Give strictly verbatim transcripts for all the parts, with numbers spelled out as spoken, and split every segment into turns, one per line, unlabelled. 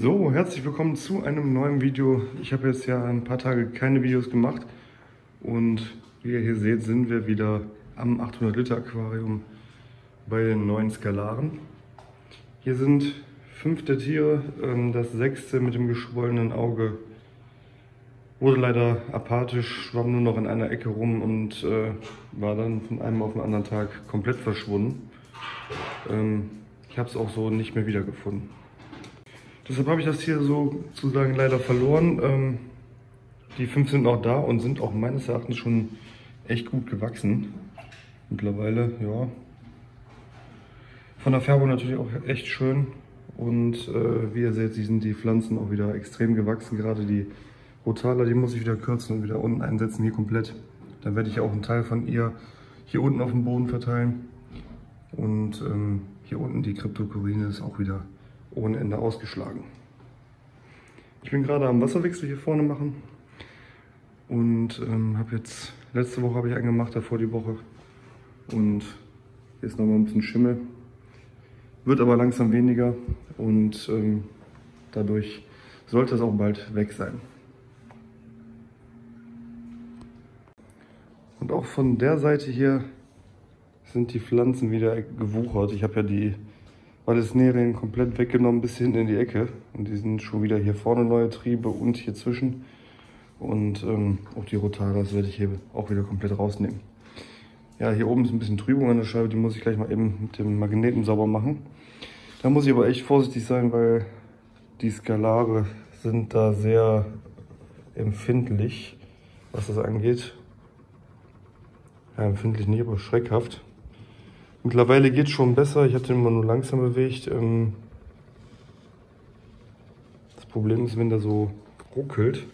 So, herzlich willkommen zu einem neuen Video. Ich habe jetzt ja ein paar Tage keine Videos gemacht und wie ihr hier seht, sind wir wieder am achthundert Liter Aquarium bei den neuen Skalaren. Hier sind fünf der Tiere, das sechste mit dem geschwollenen Auge wurde leider apathisch, schwamm nur noch in einer Ecke rum und äh, war dann von einem auf den anderen Tag komplett verschwunden. Ähm, ich habe es auch so nicht mehr wiedergefunden. Deshalb habe ich das hier sozusagen leider verloren. Ähm, die fünf sind noch da und sind auch meines Erachtens schon echt gut gewachsen. Mittlerweile, ja. Von der Färbung natürlich auch echt schön. Und äh, wie ihr seht, sind die Pflanzen auch wieder extrem gewachsen. Gerade die Rotala, die muss ich wieder kürzen und wieder unten einsetzen, hier komplett. Dann werde ich auch einen Teil von ihr hier unten auf dem Boden verteilen. Und ähm, hier unten die Cryptocoryne ist auch wieder ohne Ende ausgeschlagen. Ich bin gerade am Wasserwechsel hier vorne machen und ähm, habe jetzt, letzte Woche habe ich einen gemacht, davor die Woche, und hier ist noch mal ein bisschen Schimmel, wird aber langsam weniger und ähm, dadurch sollte es auch bald weg sein. Und auch von der Seite hier sind die Pflanzen wieder gewuchert. Ich habe ja die Vallisnerien komplett weggenommen bis hinten in die Ecke und die sind schon wieder hier vorne neue Triebe und hier zwischen, und ähm, auch die Rotaras werde ich hier auch wieder komplett rausnehmen. Ja, hier oben ist ein bisschen Trübung an der Scheibe, die muss ich gleich mal eben mit dem Magneten sauber machen. Da muss ich aber echt vorsichtig sein, weil die Skalare sind da sehr empfindlich, was das angeht. Ja, empfindlich nicht, aber schreckhaft. Mittlerweile geht es schon besser, ich habe den immer nur langsam bewegt. Das Problem ist, wenn der so ruckelt,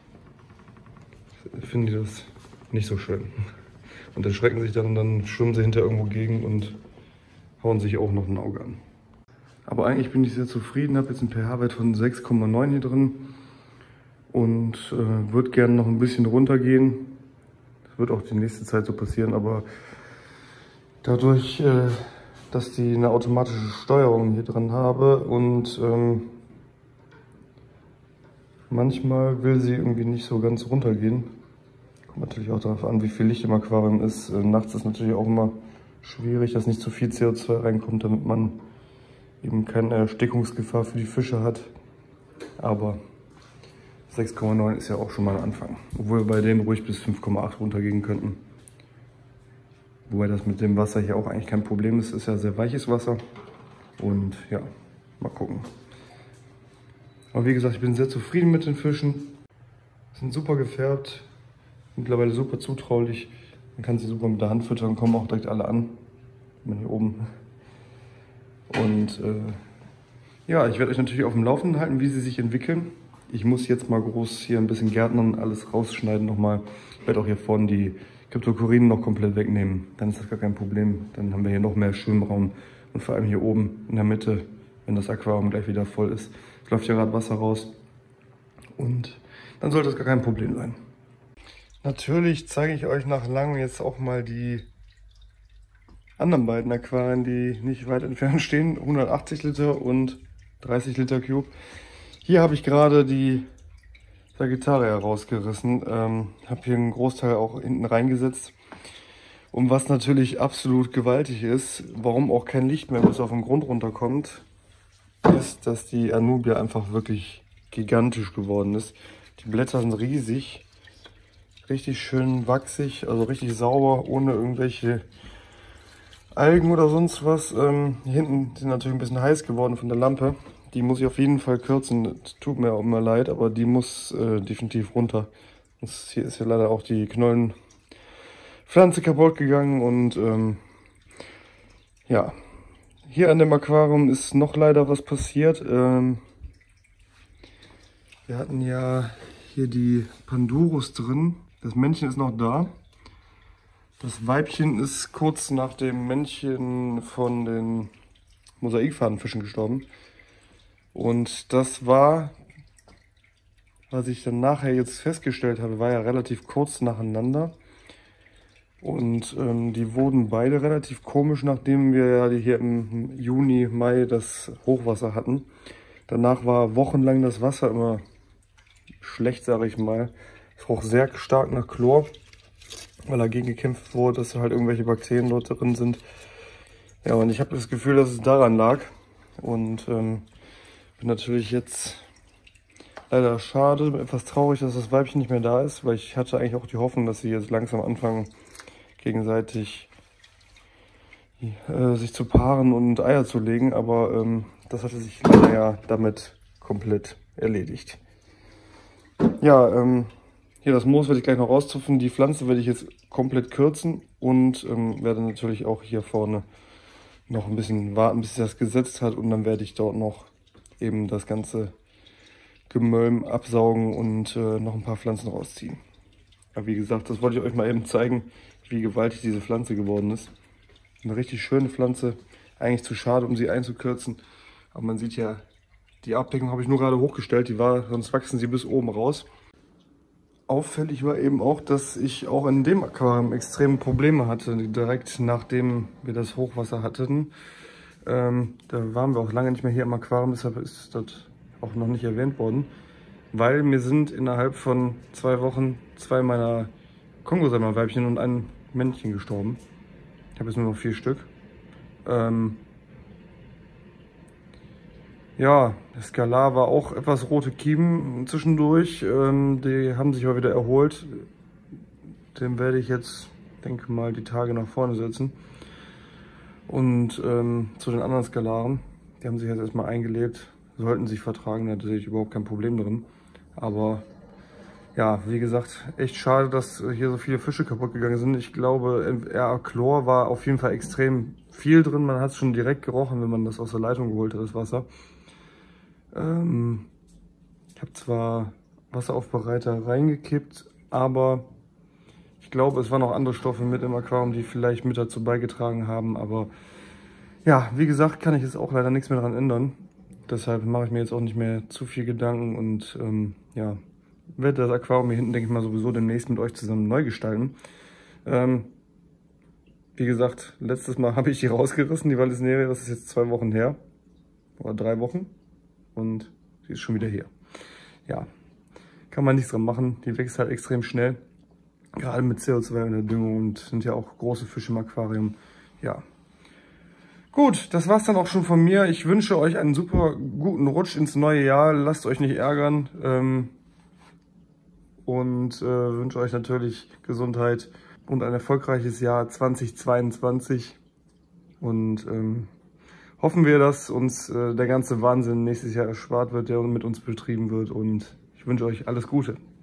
finde ich das nicht so schön. Und erschrecken sich dann, dann schwimmen sie hinter irgendwo gegen und hauen sich auch noch ein Auge an. Aber eigentlich bin ich sehr zufrieden, habe jetzt einen pH-Wert von sechs Komma neun hier drin und äh, würde gerne noch ein bisschen runtergehen. Das wird auch die nächste Zeit so passieren, aber dadurch, äh, dass die eine automatische Steuerung hier drin habe und ähm, manchmal will sie irgendwie nicht so ganz runtergehen. Kommt natürlich auch darauf an, wie viel Licht im Aquarium ist. Äh, nachts ist natürlich auch immer schwierig, dass nicht zu viel C O zwei reinkommt, damit man eben keine Erstickungsgefahr für die Fische hat. Aber sechs Komma neun ist ja auch schon mal ein Anfang. Obwohl wir bei denen ruhig bis fünf Komma acht runtergehen könnten. Wobei das mit dem Wasser hier auch eigentlich kein Problem ist. Es ist ja sehr weiches Wasser. Und ja, mal gucken. Aber wie gesagt, ich bin sehr zufrieden mit den Fischen. Sind super gefärbt. Mittlerweile super zutraulich. Man kann sie super mit der Hand füttern, kommen auch direkt alle an. Bin hier oben. Und äh, ja, ich werde euch natürlich auf dem Laufenden halten, wie sie sich entwickeln. Ich muss jetzt mal groß hier ein bisschen gärtnern, alles rausschneiden nochmal. Ich werde auch hier vorne die Cryptocoryne noch komplett wegnehmen. Dann ist das gar kein Problem. Dann haben wir hier noch mehr Schwimmraum. Und vor allem hier oben in der Mitte, wenn das Aquarium gleich wieder voll ist. Es läuft ja gerade Wasser raus. Und dann sollte das gar kein Problem sein. Natürlich zeige ich euch nach langem jetzt auch mal die anderen beiden Aquarien, die nicht weit entfernt stehen. hundertachtzig Liter und dreißig Liter Cube. Hier habe ich gerade die Sagittaria rausgerissen. Ähm, habe hier einen Großteil auch hinten reingesetzt. Und was natürlich absolut gewaltig ist, warum auch kein Licht mehr bis auf den Grund runterkommt, ist, dass die Anubia einfach wirklich gigantisch geworden ist. Die Blätter sind riesig, richtig schön wachsig, also richtig sauber, ohne irgendwelche Algen oder sonst was. Ähm, hier hinten sind natürlich ein bisschen heiß geworden von der Lampe. Die muss ich auf jeden Fall kürzen. Tut mir auch immer leid, aber die muss äh, definitiv runter. Das hier ist ja leider auch die Knollenpflanze kaputt gegangen und ähm, ja. Hier an dem Aquarium ist noch leider was passiert. Ähm, wir hatten ja hier die Pandurus drin. Das Männchen ist noch da. Das Weibchen ist kurz nach dem Männchen von den Mosaikfadenfischen gestorben. Und das war, was ich dann nachher jetzt festgestellt habe, war ja relativ kurz nacheinander. Und ähm, die wurden beide relativ komisch, nachdem wir ja hier im Juni, Mai das Hochwasser hatten. Danach war wochenlang das Wasser immer schlecht, sage ich mal. Es roch sehr stark nach Chlor, weil dagegen gekämpft wurde, dass halt irgendwelche Bakterien dort drin sind. Ja, und ich habe das Gefühl, dass es daran lag. Und ähm, bin natürlich jetzt leider schade, bin etwas traurig, dass das Weibchen nicht mehr da ist, weil ich hatte eigentlich auch die Hoffnung, dass sie jetzt langsam anfangen, gegenseitig äh, sich zu paaren und Eier zu legen. Aber ähm, das hatte sich leider ja damit komplett erledigt. Ja, ähm, hier das Moos werde ich gleich noch rauszupfen. Die Pflanze werde ich jetzt komplett kürzen und ähm, werde natürlich auch hier vorne noch ein bisschen warten, bis sich das gesetzt hat. Und dann werde ich dort noch eben das ganze Gemölm absaugen und äh, noch ein paar Pflanzen rausziehen. Aber wie gesagt, das wollte ich euch mal eben zeigen, wie gewaltig diese Pflanze geworden ist. Eine richtig schöne Pflanze. Eigentlich zu schade, um sie einzukürzen. Aber man sieht ja, die Abdeckung habe ich nur gerade hochgestellt. Die war, sonst wachsen sie bis oben raus. Auffällig war eben auch, dass ich auch in dem Aquarium extreme Probleme hatte, direkt nachdem wir das Hochwasser hatten. Ähm, da waren wir auch lange nicht mehr hier im Aquarium, deshalb ist das auch noch nicht erwähnt worden. Weil mir sind innerhalb von zwei Wochen zwei meiner Kongosammer-Weibchen und ein Männchen gestorben. Ich habe jetzt nur noch vier Stück. Ähm, Ja, das Skalar war auch etwas rote Kiemen zwischendurch. Ähm, die haben sich aber wieder erholt. Den werde ich jetzt, denke mal, die Tage nach vorne setzen. Und ähm, zu den anderen Skalaren, die haben sich jetzt erstmal eingelebt, sollten sich vertragen, da sehe ich überhaupt kein Problem drin. Aber ja, wie gesagt, echt schade, dass hier so viele Fische kaputt gegangen sind. Ich glaube, ja, Chlor war auf jeden Fall extrem viel drin. Man hat es schon direkt gerochen, wenn man das aus der Leitung geholt hat, das Wasser. Ähm, ich habe zwar Wasseraufbereiter reingekippt, aber ich glaube, es waren auch andere Stoffe mit im Aquarium, die vielleicht mit dazu beigetragen haben. Aber ja, wie gesagt, kann ich jetzt auch leider nichts mehr daran ändern. Deshalb mache ich mir jetzt auch nicht mehr zu viel Gedanken und ähm, ja, werde das Aquarium hier hinten, denke ich mal, sowieso demnächst mit euch zusammen neu gestalten. Ähm, wie gesagt, letztes Mal habe ich die rausgerissen, die Vallisneria, das ist jetzt zwei Wochen her. Oder drei Wochen. Und sie ist schon wieder hier. Ja, kann man nichts dran machen. Die wächst halt extrem schnell. Gerade mit C O zwei in der Düngung und sind ja auch große Fische im Aquarium. Ja. Gut, das war's dann auch schon von mir. Ich wünsche euch einen super guten Rutsch ins neue Jahr. Lasst euch nicht ärgern. Ähm, und äh, wünsche euch natürlich Gesundheit und ein erfolgreiches Jahr zweitausendzweiundzwanzig. Und ähm, hoffen wir, dass uns äh, der ganze Wahnsinn nächstes Jahr erspart wird, der mit uns betrieben wird. Und ich wünsche euch alles Gute.